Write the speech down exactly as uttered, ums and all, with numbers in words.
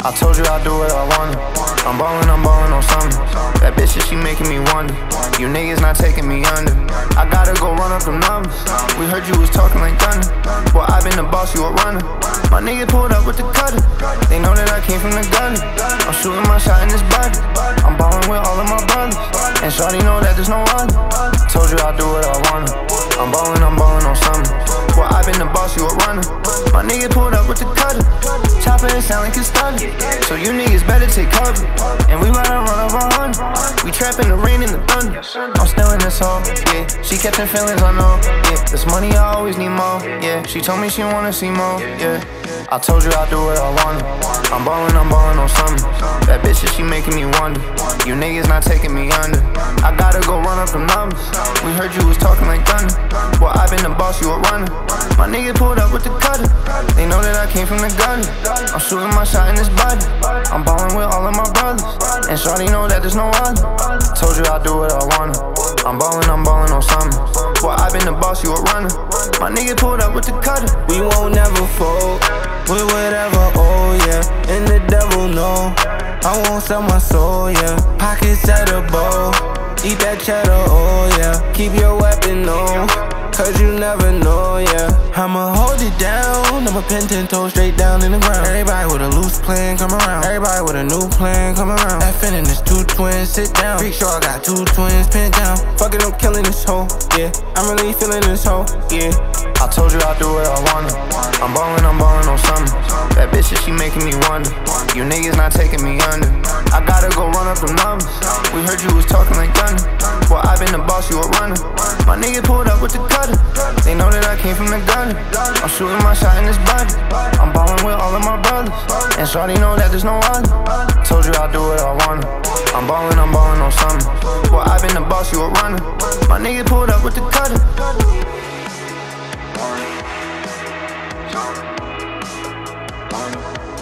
I told you I'd do what I wanted. I'm ballin', I'm ballin' on something. That bitch shit, she making me wonder. You niggas not taking me under. I gotta go run up them numbers. We heard you was talking like thunder. Boy, I been the boss, you a runner. My nigga pulled up with the cutter. They know that I came from the gutter. I'm shooting my shot in this body. I'm ballin' with all of my brothers. And shawty know that there's no other. Told you I'd do what I wanted. I'm ballin', I'm ballin' on something. Boy, I been the boss, you a runner. My nigga pulled up with the cutter. Chopper, it sound like it's stutter. So you niggas better take cover. And we bout to run over a hundred. We trappin' the rain and the thunder. I'm still in this hole, yeah. She catchin' feelings, I know, yeah. This money, I always need more, yeah. She told me she wanna see more, yeah. I told you I'd do what I wanted. I'm ballin', I'm ballin' on something. That bitch shit, she making me wonder. You niggas not taking me under. I gotta go run up them numbers. We heard you was talking like thunder. Boy, I been the boss, you a runner. My nigga pulled up with the cutter. They know that I came from the gutter. I'm shooting my shot in this body. I'm ballin' with all of my brothers. And shawty know that there's no other. Told you I'd do what I wanted. I'm ballin', I'm ballin' on something. Boy, I been the boss, you a runner. My nigga pulled up with the cutter. We won't never fold with whatever, oh yeah. And the devil know I won't sell my soul, yeah. Pockets at a bowl, eat that cheddar, oh yeah. Keep your weapon on, cause you never know, yeah. I'ma hold it down, I'ma pin ten toes straight down in the ground. Everybody with a loose plan come around. Everybody with a new plan come around. Effin' in this two twins, sit down. Freak sure I got two twins pinned down. Fuck it, I'm killing this hoe, yeah. I'm really feeling this hoe, yeah. I told you I'd do what I wanted. I'm ballin', I'm ballin' on something. That bitch shit, she making me wonder. You niggas not taking me under. I gotta go run up them numbers. We heard you was talking like thunder. Boy, I been the boss, you a runner. My nigga pulled up with the cutter. They know that I came from the gutter. I'm shooting my shot in this body. I'm ballin' with all of my brothers. And shawty know that there's no other. Told you I'd do what I wanted. I'm ballin', I'm ballin' on something. Boy, I been the boss, you a runner. My nigga pulled up with the cutter. Morning.